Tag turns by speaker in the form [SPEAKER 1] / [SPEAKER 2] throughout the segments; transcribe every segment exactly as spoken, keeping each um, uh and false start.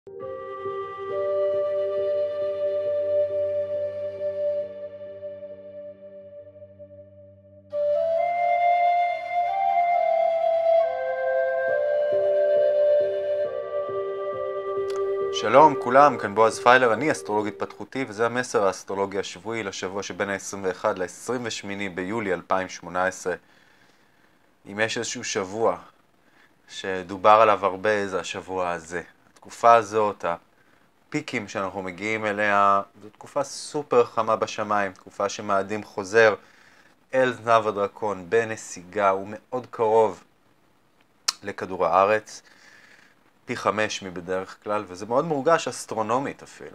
[SPEAKER 1] שלום כולם, כאן בועז פיילר, אני אסטרולוג התפתחותי וזה המסר האסטרולוגי השבועי לשבוע שבין ה-עשרים ואחד ל-עשרים ושמונה ביולי אלפיים שמונה עשרה. אם יש איזשהו שבוע שדובר עליו הרבה, זה השבוע הזה. התקופה הזאת, הפיקים שאנחנו מגיעים אליה, זו תקופה סופר חמה בשמיים, תקופה שמאדים חוזר אל זנב הדרקון בנסיגה, הוא מאוד קרוב לכדור הארץ. פי חמש מבדרך כלל, וזה מאוד מורגש אסטרונומית אפילו.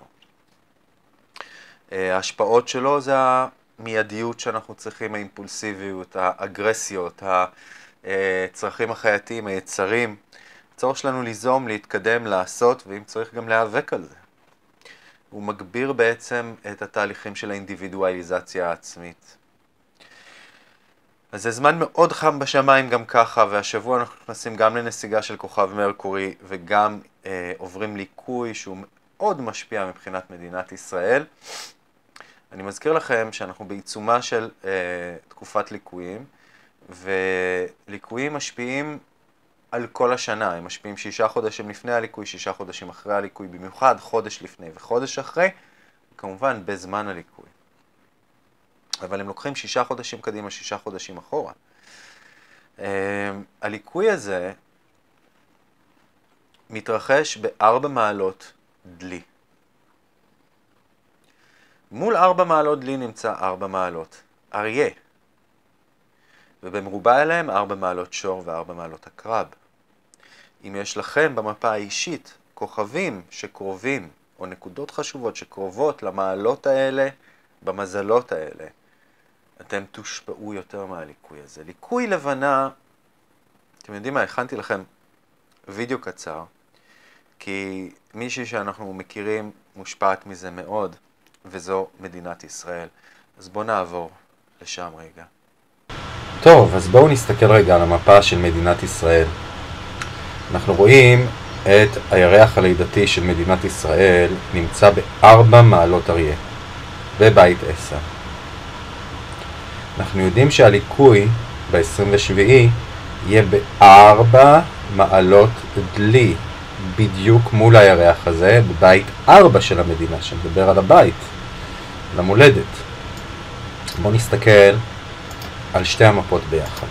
[SPEAKER 1] ההשפעות שלו זה המיידיות שאנחנו צריכים, האימפולסיביות, האגרסיות, הצרכים החייתיים, היצרים. הצורך שלנו ליזום, להתקדם, לעשות, ואם צריך גם להיאבק על זה. הוא מגביר בעצם את התהליכים של האינדיבידואליזציה העצמית. אז זה זמן מאוד חם בשמיים גם ככה, והשבוע אנחנו נכנסים גם לנסיגה של כוכב מרקורי, וגם אה, עוברים ליקוי שהוא מאוד משפיע מבחינת מדינת ישראל. אני מזכיר לכם שאנחנו בעיצומה של אה, תקופת ליקויים, וליקויים משפיעים על כל השנה. הם משפיעים שישה חודשים לפני הליקוי, שישה חודשים אחרי הליקוי, במיוחד חודש לפני וחודש אחרי, כמובן בזמן הליקוי. אבל הם לוקחים שישה חודשים קדימה, שישה חודשים אחורה. הליקוי הזה מתרחש בארבע מעלות דלי. מול ארבע מעלות דלי נמצא ארבע מעלות אריה. ובמרובע אליהם ארבע מעלות שור וארבע מעלות עקרב. אם יש לכם במפה האישית כוכבים שקרובים, או נקודות חשובות שקרובות למעלות האלה, במזלות האלה, אתם תושפעו יותר מהליקוי הזה. ליקוי לבנה, אתם יודעים מה, הכנתי לכם וידאו קצר, כי מישהי שאנחנו מכירים מושפעת מזה מאוד, וזו מדינת ישראל. אז בואו נעבור לשם רגע.
[SPEAKER 2] טוב, אז בואו נסתכל רגע על המפה של מדינת ישראל. אנחנו רואים את הירח הלידתי של מדינת ישראל נמצא בארבע מעלות אריה, בבית עשר. אנחנו יודעים שהליקוי ב-עשרים ושבעה יהיה בארבע מעלות דלי, בדיוק מול הירח הזה, בבית ארבע של המדינה, שמדבר על הבית, על המולדת. בואו נסתכל על שתי המפות ביחד.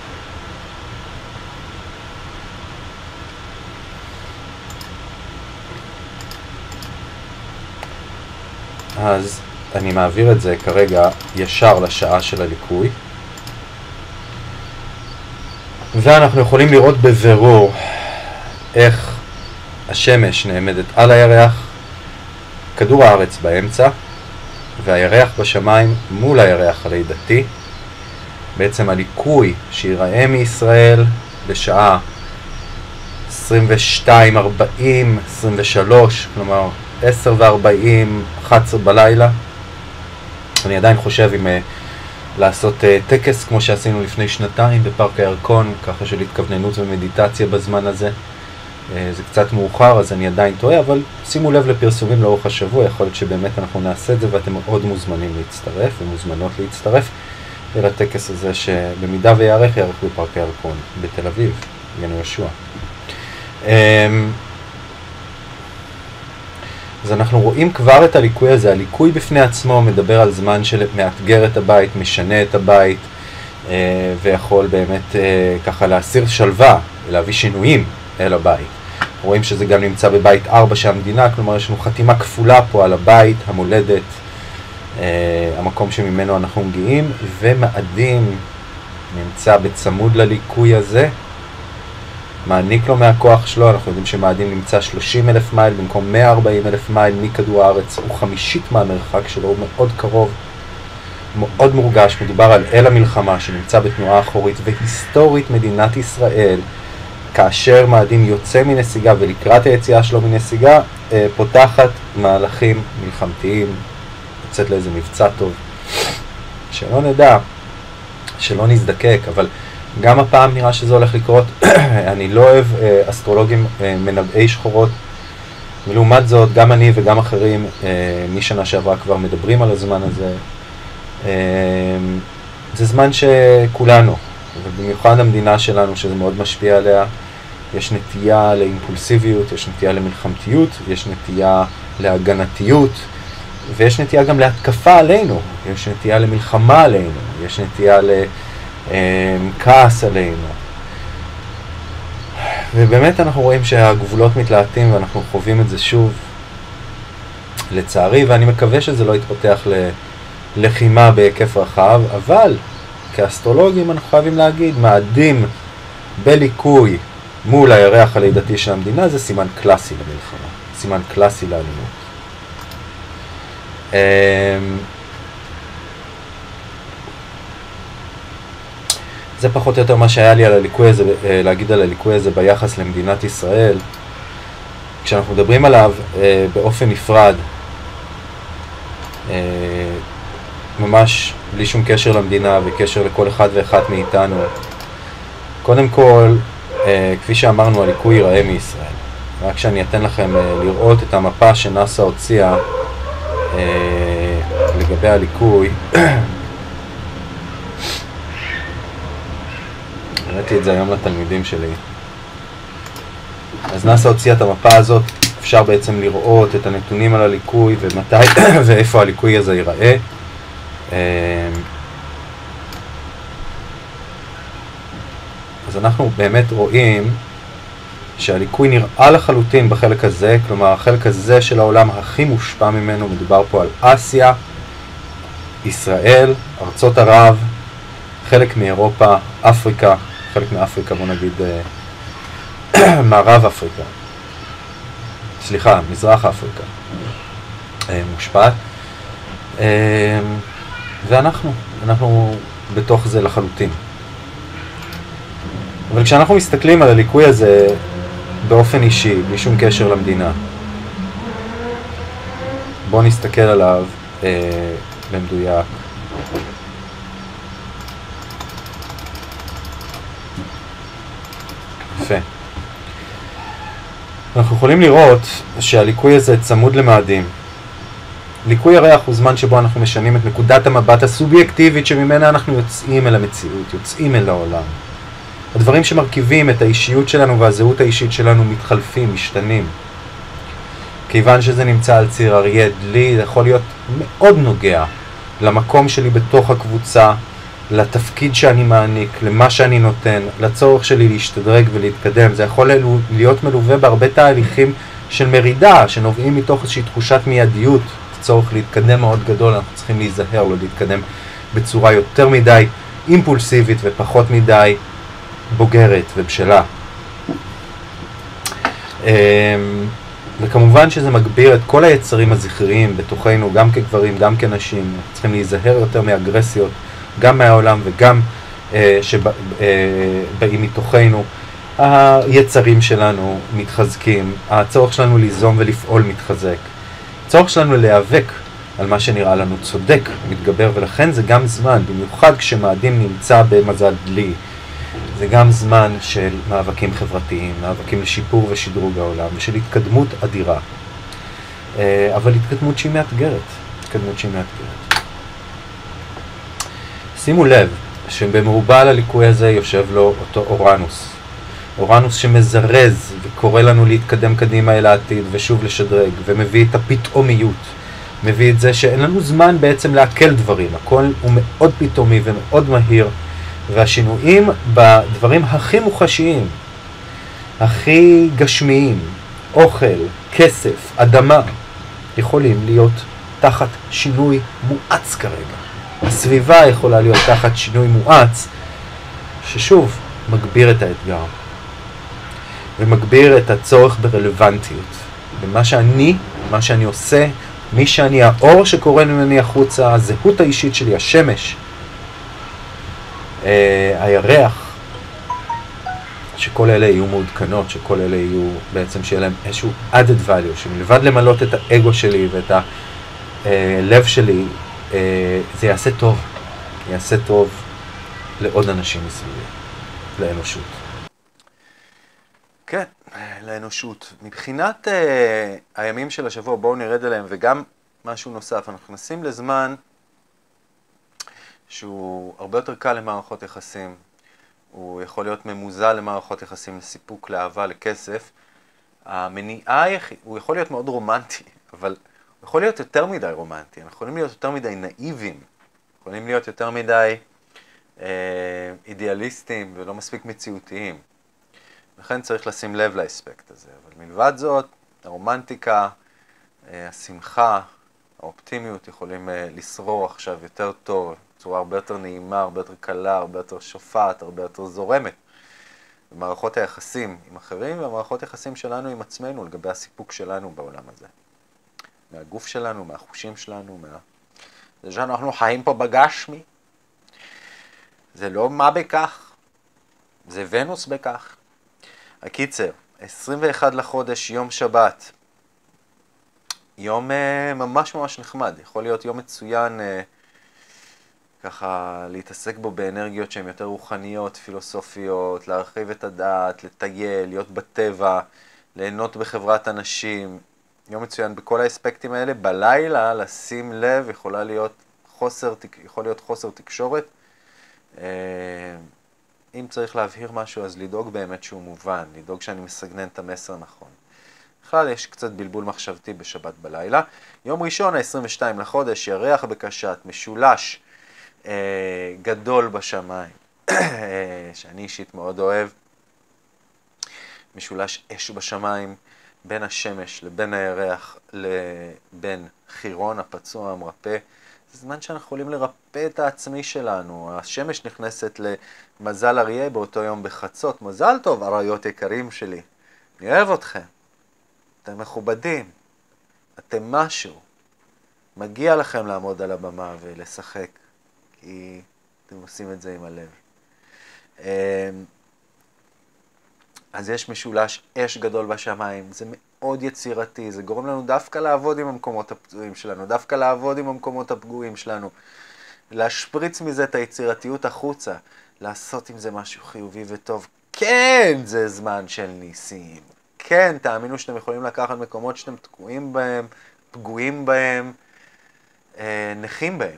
[SPEAKER 2] אז אני מעביר את זה כרגע ישר לשעה של הליקוי. ואנחנו יכולים לראות בבירור איך השמש נעמדת על הירח, כדור הארץ באמצע, והירח בשמיים מול הירח הלידתי. בעצם הליקוי שיראה מישראל בשעה עשרים ושתיים ארבעים, עשרים ושלוש, כלומר עשר וארבעים, אחת עשרה בלילה. אני עדיין חושב אם uh, לעשות uh, טקס כמו שעשינו לפני שנתיים בפארק הירקון, ככה של התכווננות ומדיטציה בזמן הזה. Uh, זה קצת מאוחר, אז אני עדיין טועה, אבל שימו לב לפרסומים לאורך השבוע, יכול להיות שבאמת אנחנו נעשה את זה, ואתם מאוד מוזמנים להצטרף ומוזמנות להצטרף אל הטקס הזה, שבמידה ויערך יערך בפארק הירקון בתל אביב, גן יהושע. Um, אז אנחנו רואים כבר את הליקוי הזה. הליקוי בפני עצמו מדבר על זמן שמאתגר את הבית, משנה את הבית, ויכול באמת ככה להסיר שלווה ולהביא שינויים אל הבית. רואים שזה גם נמצא בבית ארבע של המדינה, כלומר יש לנו חתימה כפולה פה על הבית, המולדת, המקום שממנו אנחנו מגיעים, ומאדים נמצא בצמוד לליקוי הזה, מעניק לו מהכוח שלו. אנחנו יודעים שמאדים נמצא שלושים אלף מייל במקום מאה וארבעים אלף מייל מכדור הארץ, הוא חמישית מהמרחק שלו, הוא מאוד קרוב, מאוד מורגש. מדובר על אל המלחמה שנמצא בתנועה אחורית, והיסטורית מדינת ישראל, כאשר מאדים יוצא מנסיגה ולקראת היציאה שלו מנסיגה, פותחת מהלכים מלחמתיים, יוצאת לאיזה מבצע טוב, שלא נדע, שלא נזדקק, אבל גם הפעם נראה שזה הולך לקרות. אני לא אוהב אסטרולוגים מנבאי שחורות, ולעומת זאת, גם אני וגם אחרים משנה שעברה כבר מדברים על הזמן הזה. זה זמן שכולנו, ובמיוחד המדינה שלנו, שזה מאוד משפיע עליה, יש נטייה לאימפולסיביות, יש נטייה למלחמתיות, יש נטייה להגנתיות, ויש נטייה גם להתקפה עלינו, יש נטייה למלחמה עלינו, יש נטייה לכעס עלינו. ובאמת אנחנו רואים שהגבולות מתלהטים ואנחנו חווים את זה שוב, לצערי, ואני מקווה שזה לא יתפתח ללחימה בהיקף רחב, אבל כאסטרולוגים אנחנו חייבים להגיד, מאדים בליקוי מול הירח הלידתי של המדינה, זה סימן קלאסי למלחמה, סימן קלאסי לאלימות. זה פחות או יותר מה שהיה לי על הליקוי הזה, להגיד על הליקוי הזה ביחס למדינת ישראל. כשאנחנו מדברים עליו באופן נפרד, ממש בלי שום קשר למדינה וקשר לכל אחד ואחת מאיתנו, קודם כל, כפי שאמרנו, הליקוי ייראה מישראל. רק שאני אתן לכם לראות את המפה שנאס"א הוציאה לגבי הליקוי. ראיתי את זה היום לתלמידים שלי. אז נאס"א הוציאה את המפה הזאת, אפשר בעצם לראות את הנתונים על הליקוי ומתי ואיפה הליקוי הזה ייראה. אז אנחנו באמת רואים שהליקוי נראה לחלוטין בחלק הזה, כלומר החלק הזה של העולם הכי מושפע ממנו, מדובר פה על אסיה, ישראל, ארצות ערב, חלק מאירופה, אפריקה, חלק מאפריקה, בוא נגיד מערב אפריקה, סליחה, מזרח אפריקה מושפעת, ואנחנו, אנחנו בתוך זה לחלוטין. אבל כשאנחנו מסתכלים על הליקוי הזה באופן אישי, בלי שום קשר למדינה, בואו נסתכל עליו אה, במדויק. יפה. אנחנו יכולים לראות שהליקוי הזה צמוד למאדים. ליקוי ירח הוא זמן שבו אנחנו משנים את נקודת המבט הסובייקטיבית שממנה אנחנו יוצאים אל המציאות, יוצאים אל העולם. הדברים שמרכיבים את האישיות שלנו והזהות האישית שלנו מתחלפים, משתנים. כיוון שזה נמצא על ציר אריה דלי, זה יכול להיות מאוד נוגע למקום שלי בתוך הקבוצה, לתפקיד שאני מעניק, למה שאני נותן, לצורך שלי להשתדרג ולהתקדם. זה יכול להיות מלווה בהרבה תהליכים של מרידה, שנובעים מתוך איזושהי תחושת מיידיות, צורך להתקדם מאוד גדול. אנחנו צריכים להיזהר, לא להתקדם בצורה יותר מדי אימפולסיבית ופחות מדי בוגרת ובשלה. וכמובן שזה מגביר את כל היצרים הזכריים בתוכנו, גם כגברים, גם כנשים. אנחנו צריכים להיזהר יותר מאגרסיות, גם מהעולם וגם שבאים מתוכנו. היצרים שלנו מתחזקים, הצורך שלנו ליזום ולפעול מתחזק. הצורך שלנו להיאבק על מה שנראה לנו צודק מתגבר, ולכן זה גם זמן, במיוחד כשמאדים נמצא במזל דלי, זה גם זמן של מאבקים חברתיים, מאבקים לשיפור ושדרוג העולם, ושל התקדמות אדירה. אבל התקדמות שהיא מאתגרת, התקדמות שהיא מאתגרת. שימו לב שבמרובע על הליקוי הזה יושב לו אותו אורנוס. אורנוס שמזרז וקורא לנו להתקדם קדימה אל העתיד ושוב לשדרג, ומביא את הפתאומיות. מביא את זה שאין לנו זמן בעצם להקל דברים. הכל הוא מאוד פתאומי ומאוד מהיר. והשינויים בדברים הכי מוחשיים, הכי גשמיים, אוכל, כסף, אדמה, יכולים להיות תחת שינוי מואץ כרגע. הסביבה יכולה להיות תחת שינוי מואץ, ששוב מגביר את האתגר, ומגביר את הצורך ברלוונטיות. במה שאני, מה שאני עושה, מי שאני, האור שקורא ממני החוצה, הזהות האישית שלי, השמש, Uh, הירח, שכל אלה יהיו מעודכנות, שכל אלה יהיו בעצם שיהיה להם איזשהו added value, שמלבד למלות את האגו שלי ואת הלב שלי, uh, זה יעשה טוב, יעשה טוב לעוד אנשים מסביבי, לאנושות.
[SPEAKER 1] כן, לאנושות. מבחינת uh, הימים של השבוע, בואו נרד אליהם, וגם משהו נוסף, אנחנו נכנסים לזמן שהוא הרבה יותר קל למערכות יחסים, הוא יכול להיות ממוזל למערכות יחסים, לסיפוק, לאהבה, לכסף. המניעה היחיד, הוא יכול להיות מאוד רומנטי, אבל הוא יכול להיות יותר מדי רומנטי, אנחנו יכולים להיות יותר מדי נאיבים, יכולים להיות יותר מדי אה, אידיאליסטים ולא מספיק מציאותיים. לכן צריך לשים לב לאספקט הזה, אבל מלבד זאת, הרומנטיקה, אה, השמחה, האופטימיות יכולים אה, לשרור עכשיו יותר טוב, בצורה הרבה יותר נעימה, הרבה יותר קלה, הרבה יותר שופעת, הרבה יותר זורמת. במערכות היחסים עם אחרים והמערכות היחסים שלנו עם עצמנו, לגבי הסיפוק שלנו בעולם הזה. מהגוף שלנו, מהחושים שלנו, מה... זה שאנחנו חיים פה בגשמי. זה לא מה בכך, זה ונוס בכך. הקיצר, עשרים ואחד לחודש, יום שבת. יום uh, ממש ממש נחמד, יכול להיות יום מצוין uh, ככה להתעסק בו באנרגיות שהן יותר רוחניות, פילוסופיות, להרחיב את הדעת, לטייל, להיות בטבע, ליהנות בחברת אנשים. יום מצוין בכל האספקטים האלה. בלילה, לשים לב, יכולה להיות חוסר, יכול להיות חוסר תקשורת. אם צריך להבהיר משהו, אז לדאוג באמת שהוא מובן, לדאוג שאני מסגנן את המסר נכון. בכלל יש קצת בלבול מחשבתי בשבת בלילה. יום ראשון, ה-עשרים ושניים לחודש, ירח בקשת, משולש אה, גדול בשמיים, שאני אישית מאוד אוהב. משולש אש בשמיים, בין השמש לבין הירח, לבין חירון, הפצוע, המרפא. זה זמן שאנחנו יכולים לרפא את העצמי שלנו. השמש נכנסת למזל אריה באותו יום בחצות. מזל טוב, אריות יקרים שלי. אני אוהב אתכם. אתם מכובדים. אתם משהו. מגיע לכם לעמוד על הבמה ולשחק, כי אתם עושים את זה עם הלב. אז יש משולש אש גדול בשמיים, זה מאוד יצירתי, זה גורם לנו דווקא לעבוד עם המקומות הפצועים שלנו, דווקא לעבוד עם המקומות הפגועים שלנו, להשפריץ מזה את היצירתיות החוצה, לעשות עם זה משהו חיובי וטוב. כן, זה זמן של ניסים. כן, תאמינו שאתם יכולים לקחת מקומות שאתם תקועים בהם, פגועים בהם, אה, נחים בהם,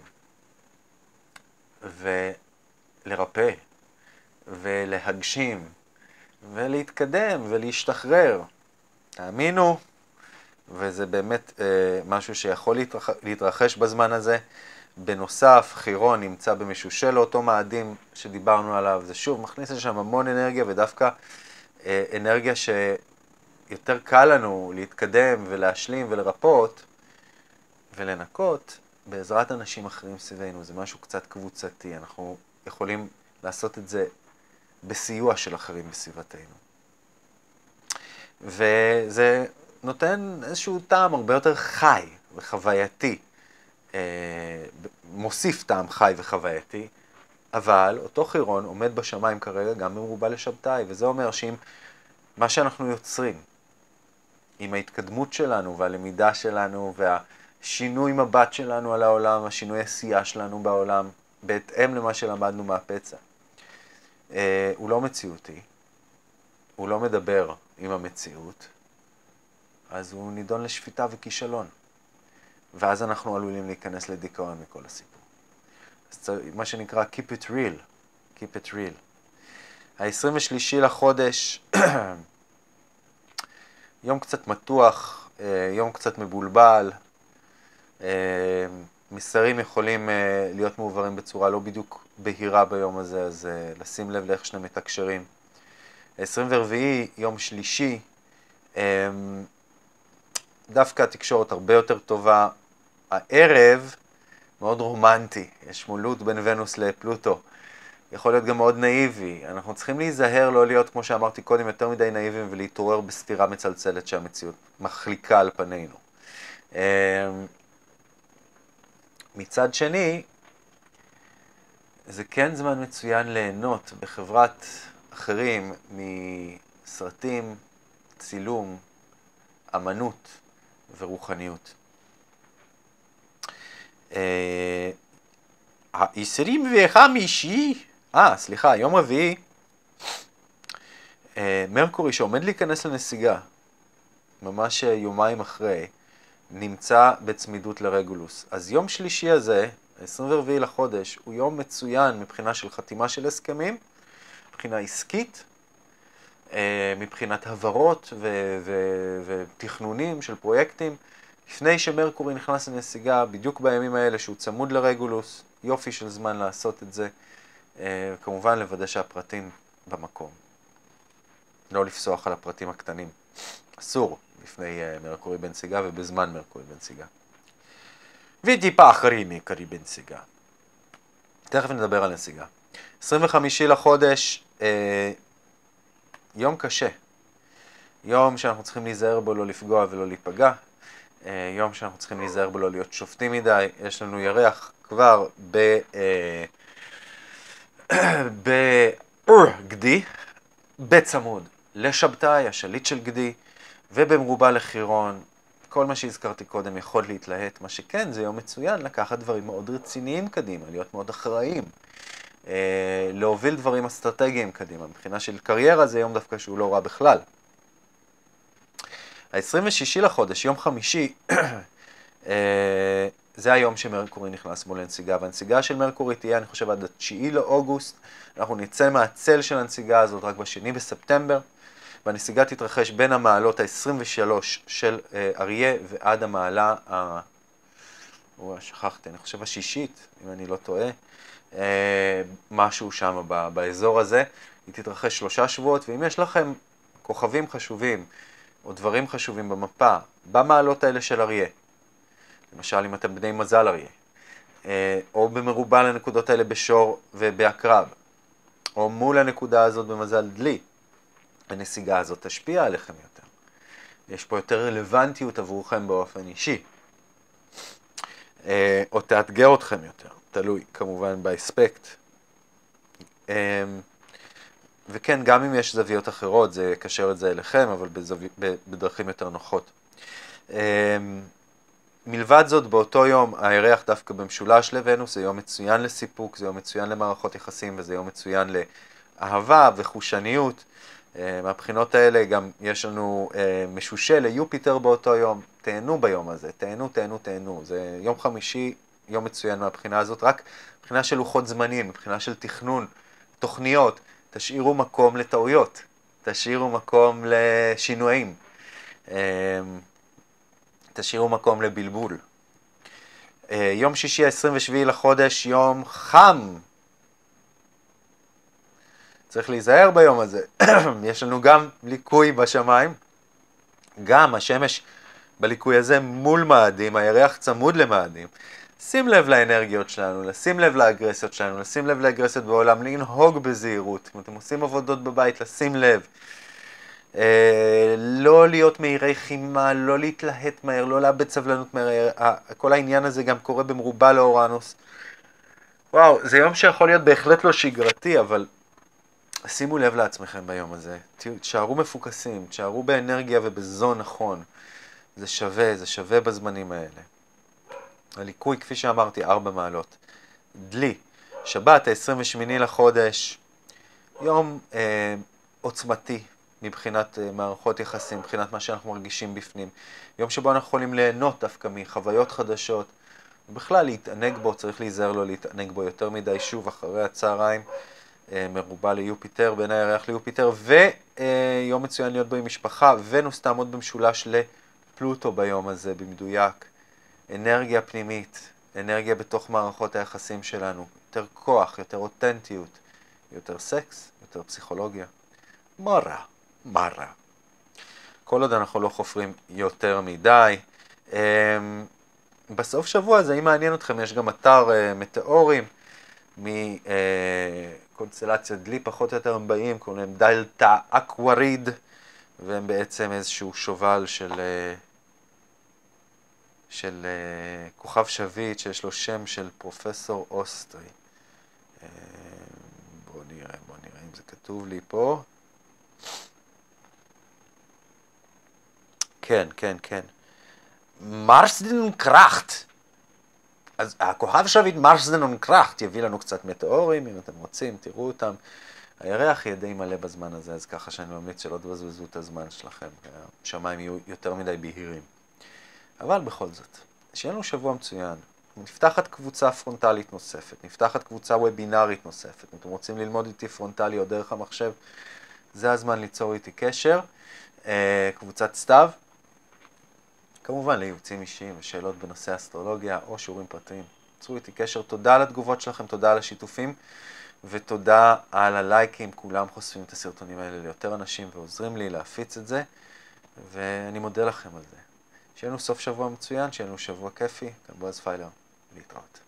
[SPEAKER 1] ולרפא, ולהגשים, ולהתקדם ולהשתחרר. תאמינו, וזה באמת אה, משהו שיכול להתרח... להתרחש בזמן הזה. בנוסף, חירון נמצא במשושל לאותו מאדים שדיברנו עליו. זה שוב מכניס לשם המון אנרגיה, ודווקא אה, אנרגיה שיותר קל לנו להתקדם ולהשלים ולרפות ולנקות בעזרת אנשים אחרים סביבנו. זה משהו קצת קבוצתי. אנחנו יכולים לעשות את זה בסיוע של אחרים בסביבתנו. וזה נותן איזשהו טעם הרבה יותר חי וחווייתי, מוסיף טעם חי וחווייתי, אבל אותו חירון עומד בשמיים כרגע גם במרובה לשבתאי, וזה אומר שאם מה שאנחנו יוצרים, עם ההתקדמות שלנו והלמידה שלנו והשינוי מבט שלנו על העולם, השינוי עשייה שלנו בעולם, בהתאם למה שלמדנו מהפצע, הוא לא מציאותי, הוא לא מדבר עם המציאות, אז הוא נידון לשפיטה וכישלון. ואז אנחנו עלולים להיכנס לדיכאון מכל הסיפור. אז מה שנקרא keep it real, keep it real. ה-עשרים ושלישי לחודש, יום קצת מתוח, יום קצת מבולבל, מסרים יכולים להיות מעוברים בצורה לא בדיוק בהירה ביום הזה, אז לשים לב לאיך שני מתקשרים. עשרים וארבעה, יום שלישי, דווקא התקשורת הרבה יותר טובה. הערב מאוד רומנטי, יש מולות בין ונוס לפלוטו. יכול להיות גם מאוד נאיבי. אנחנו צריכים להיזהר לא להיות, כמו שאמרתי קודם, יותר מדי נאיבים ולהתעורר בסתירה מצלצלת שהמציאות מחליקה על פנינו. מצד שני, זה כן זמן מצוין ליהנות בחברת אחרים מסרטים, צילום, אמנות ורוחניות. ה-עשרים וחמישי, אה, סליחה, יום רביעי, מרקורי שעומד להיכנס לנסיגה, ממש יומיים אחרי, נמצא בצמידות לרגולוס. אז יום שלישי הזה, ה-עשרים וארבעה לחודש, הוא יום מצוין מבחינה של חתימה של הסכמים, מבחינה עסקית, מבחינת הברות ו- ו- ותכנונים של פרויקטים. לפני שמרקורי נכנס לנסיגה, בדיוק בימים האלה שהוא צמוד לרגולוס, יופי של זמן לעשות את זה, כמובן לוודא שהפרטים במקום. לא לפסוח על הפרטים הקטנים. אסור לפני מרקורי בנסיגה ובזמן מרקורי בנסיגה. וטיפה אחרי מרקורי בנסיגה. תכף נדבר על נסיגה. עשרים וחמישה לחודש, אה, יום קשה. יום שאנחנו צריכים להיזהר בו לא לפגוע ולא להיפגע. אה, יום שאנחנו צריכים להיזהר בו לא להיות שופטים מדי. יש לנו ירח כבר ב... אה, בגדי, בצמוד לשבתאי, השליט של גדי, ובמרובה לחירון. כל מה שהזכרתי קודם יכול להתלהט. מה שכן, זה יום מצוין לקחת דברים מאוד רציניים קדימה, להיות מאוד אחראיים, אה, להוביל דברים אסטרטגיים קדימה. מבחינה של קריירה זה יום דווקא שהוא לא רע בכלל. ה-עשרים ושישה לחודש, יום חמישי, אה, זה היום שמרקורי נכנס בו לנסיגה, והנסיגה של מרקורי תהיה, אני חושב, עד התשיעי לאוגוסט. אנחנו נצא מהצל של הנסיגה הזאת רק בשני בספטמבר, והנסיגה תתרחש בין המעלות ה-עשרים ושלוש של אה, אריה ועד המעלה, ה... וואו, שכחתי, אני חושב השישית, אם אני לא טועה, אה, משהו שם ב- באזור הזה. היא תתרחש שלושה שבועות, ואם יש לכם כוכבים חשובים או דברים חשובים במפה, במעלות האלה של אריה, למשל אם אתם בני מזל אריה, אה, או במרובה לנקודות האלה בשור ובעקרב, או מול הנקודה הזאת במזל דלי, הנסיגה הזאת תשפיע עליכם יותר. יש פה יותר רלוונטיות עבורכם באופן אישי. אה, או תאתגר אתכם יותר, תלוי כמובן באספקט. אה, וכן, גם אם יש זוויות אחרות, זה יקשר את זה אליכם, אבל בזוו... בדרכים יותר נוחות. אה, מלבד זאת, באותו יום, הירח דווקא במשולש לוונוס, זה יום מצוין לסיפוק, זה יום מצוין למערכות יחסים, וזה יום מצוין לאהבה וחושניות. מהבחינות האלה גם יש לנו משושה ליופיטר באותו יום. תהנו ביום הזה, תהנו, תהנו, תהנו. זה יום חמישי, יום מצוין מהבחינה הזאת, רק מבחינה של לוחות זמנים, מבחינה של תכנון, תוכניות. תשאירו מקום לטעויות, תשאירו מקום לשינויים. תשאירו מקום לבלבול. יום שישי ה-עשרים ושבעה לחודש, יום חם. צריך להיזהר ביום הזה. יש לנו גם ליקוי בשמיים. גם השמש בליקוי הזה מול מאדים, הירח צמוד למאדים. שים לב לאנרגיות שלנו, לשים לב לאגרסיות שלנו, לשים לב לאגרסיות בעולם, לנהוג בזהירות. אם אתם עושים עבודות בבית, לשים לב. אה, לא להיות מהירי חימה, לא להתלהט מהר, לא לאבד סבלנות מהר. כל העניין הזה גם קורה במרובה לאורנוס. וואו, זה יום שיכול להיות בהחלט לא שגרתי, אבל שימו לב לעצמכם ביום הזה. תשארו מפוקסים, תשארו באנרגיה ובזון נכון. זה שווה, זה שווה בזמנים האלה. הליקוי, כפי שאמרתי, ארבע מעלות. דלי, שבת, ה-עשרים ושמונה לחודש, יום אה, עוצמתי מבחינת אה, מערכות יחסים, מבחינת מה שאנחנו מרגישים בפנים. יום שבו אנחנו יכולים ליהנות דווקא מחוויות חדשות, ובכלל להתענג בו, צריך להיזהר לו להתענג בו יותר מדי שוב אחרי הצהריים, אה, מרובה ליופיטר, בין הירח ליופיטר, ויום אה, מצוין להיות בו עם משפחה, ונוס תעמוד במשולש לפלוטו ביום הזה במדויק. אנרגיה פנימית, אנרגיה בתוך מערכות היחסים שלנו, יותר כוח, יותר אותנטיות, יותר סקס, יותר פסיכולוגיה. מה רע? מה רע? כל עוד אנחנו לא חופרים יותר מדי. בסוף שבוע הזה, אם מעניין אתכם, יש גם אתר מטאורים מקונסטלציה דלי, פחות או יותר הם באים, קוראים להם דלתא אקווריד, והם בעצם איזשהו שובל של... של uh, כוכב שביט שיש לו שם של פרופסור אוסטרי. Uh, בואו נראה, בואו נראה אם זה כתוב לי פה. כן, כן, כן. מרסדן קראכט. אז הכוכב שביט מרסדן קראכט יביא לנו קצת מטאורים, אם אתם רוצים, תראו אותם. הירח יהיה די מלא בזמן הזה, אז ככה שאני ממליץ שלא תבזבזו את הזמן שלכם, השמיים יהיו יותר מדי בהירים. אבל בכל זאת, שיהיה לנו שבוע מצוין. נפתחת קבוצה פרונטלית נוספת, נפתחת קבוצה וובינרית נוספת. אם אתם רוצים ללמוד איתי פרונטלי או דרך המחשב, זה הזמן ליצור איתי קשר. קבוצת סתיו, כמובן לייעוצים אישיים ושאלות בנושא אסטרולוגיה או שיעורים פרטיים. יצרו איתי קשר. תודה על התגובות שלכם, תודה על השיתופים, ותודה על הלייקים. כולם חושפים את הסרטונים האלה ליותר אנשים ועוזרים לי להפיץ את זה, ואני מודה לכם על זה. שיהיה לנו סוף שבוע מצוין, שיהיה לנו שבוע כיפי. כאן בועז פיילר, להתראות.